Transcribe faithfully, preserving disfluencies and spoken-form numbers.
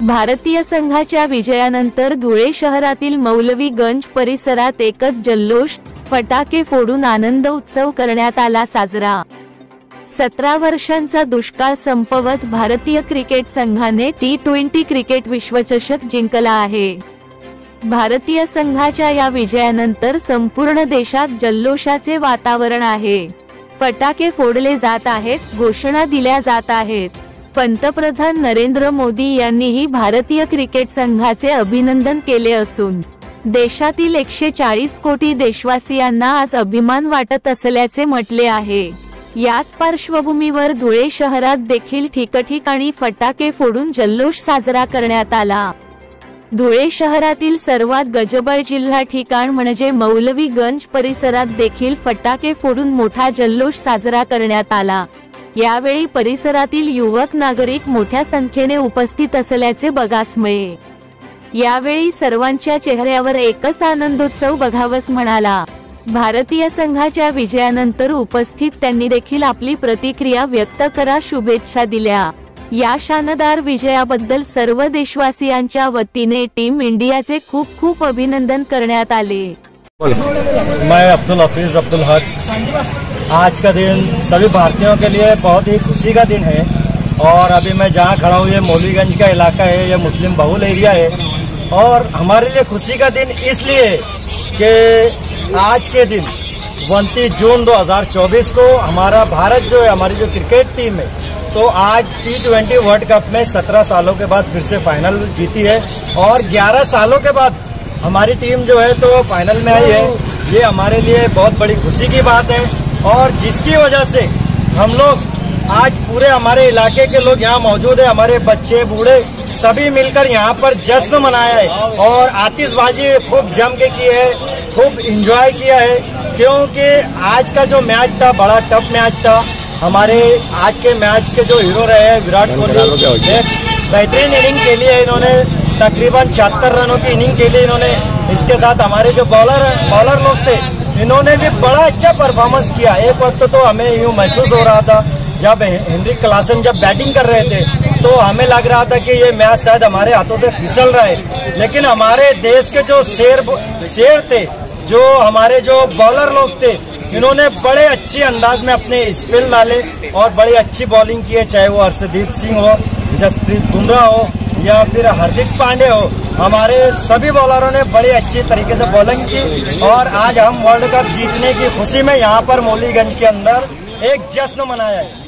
भारतीय संघाच्या विजयानंतर धुळे शहरातील मौलवीगंज परिसरात एकच जल्लोष, फटाके फोडून आनंद उत्सव करण्यात आला साजरा। सतरा वर्षांचा दुष्काळ संपवत भारतीय क्रिकेट संघाने टी ट्वेंटी क्रिकेट विश्वचषक जिंकला आहे। भारतीय संघाच्या या विजयानंतर संपूर्ण देशात जल्लोषाचे वातावरण आहे। फटाके फोडले जात आहेत, घोषणा दिल्या जात आहेत। पंतप्रधान नरेंद्र मोदी यांनीही भारतीय क्रिकेट संघाचे अभिनंदन केले असून देशातील एकशे चाळीस कोटी देशवासियांना आज अभिमान वाटत असल्याचे म्हटले आहे। याच पार्श्वभूमीवर धुळे शहरात देखील ठिकठिकाणी फटाके फोडून जल्लोष साजरा करण्यात आला। धुळे शहरातील सर्वात गजबज जिल्हा ठिकाण म्हणजे मौलवीगंज परिसरात देखील फटाके फोडून मोठा जल्लोष साजरा करण्यात आला। यावेळी परिसरातील युवक नागरिक मोठ्या संख्येने उपस्थित असल्याचे बघास मिळे। यावेळी सर्वांच्या चेहऱ्यावर एकच आनंदोत्सव बघावस म्हणाला। भारतीय संघाच्या विजयानंतर उपस्थित त्यांनी देखील आपली प्रतिक्रिया व्यक्त करा शुभेच्छा दिल्या। या शानदार विजयाबद्दल सर्व देशवासियांच्या वतीने टीम इंडियाचे खूप खूप अभिनंदन करण्यात आले। मैं अब्दुल हफीज अब्दुल हक। आज का दिन सभी भारतीयों के लिए बहुत ही खुशी का दिन है और अभी मैं जहाँ खड़ा हूँ ये मौलवीगंज का इलाका है, ये मुस्लिम बहुल एरिया है और हमारे लिए खुशी का दिन इसलिए कि आज के दिन उनतीस जून दो हज़ार चौबीस को हमारा भारत जो है, हमारी जो क्रिकेट टीम है, तो आज टी ट्वेंटी वर्ल्ड कप में सत्रह सालों के बाद फिर से फाइनल जीती है और ग्यारह सालों के बाद हमारी टीम जो है तो फाइनल में आई है। ये हमारे लिए बहुत बड़ी खुशी की बात है और जिसकी वजह से हम लोग आज पूरे हमारे इलाके के लोग यहाँ मौजूद है, हमारे बच्चे बूढ़े सभी मिलकर यहाँ पर जश्न मनाया है और आतिशबाजी खूब जम के की है, खूब एंजॉय किया है। क्योंकि आज का जो मैच था बड़ा टफ मैच था। हमारे आज के मैच के जो हीरो रहे विराट कोहली एक बेहतरीन इनिंग के लिए इन्होंने तकरीबन छिहत्तर रनों की इनिंग के लिए इन्होंने, इसके साथ हमारे जो बॉलर बॉलर लोग थे इन्होंने भी बड़ा अच्छा परफॉर्मेंस किया। एक वक्त तो हमें यूँ महसूस हो रहा था जब हेनरिक क्लासन जब बैटिंग कर रहे थे तो हमें लग रहा था कि ये मैच शायद हमारे हाथों से फिसल रहा है, लेकिन हमारे देश के जो शेर शेर थे, जो हमारे जो बॉलर लोग थे, इन्होंने बड़े अच्छे अंदाज में अपने स्पिन डाले और बड़ी अच्छी बॉलिंग की है। चाहे वो हर्षदीप सिंह हो, जसप्रीत बुमराह हो या फिर हार्दिक पांड्या हो, हमारे सभी बॉलरों ने बड़ी अच्छी तरीके से बॉलिंग की और आज हम वर्ल्ड कप जीतने की खुशी में यहाँ पर मौलवीगंज के अंदर एक जश्न मनाया है।